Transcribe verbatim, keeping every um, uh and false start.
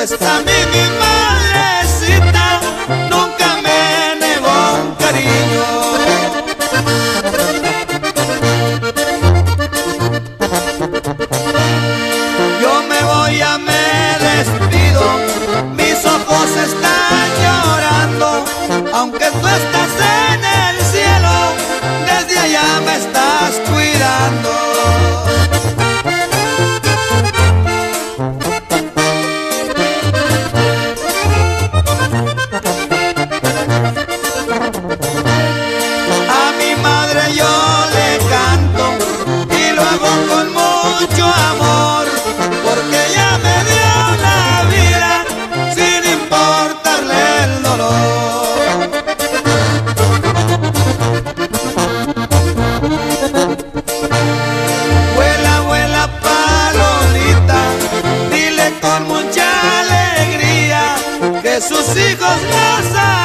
A mí mi madrecita nunca me negó un cariño. Yo me voy, ya me despido, mis ojos están llorando. Aunque tú estás en el cielo, desde allá me estás cuidando. Sus hijos las